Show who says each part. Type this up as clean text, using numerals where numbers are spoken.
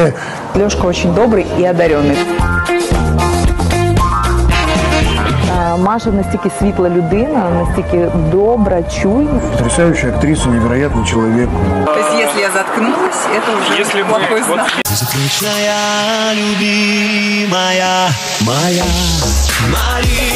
Speaker 1: Лешка очень добрий і одарений. Маша настільки світла людина, настільки добра, чуйна.
Speaker 2: Потрясающая актриса, невероятный человек.
Speaker 3: То есть, если я заткнулась, это уже плохой знак.
Speaker 4: Безупречная, любимая моя Мария.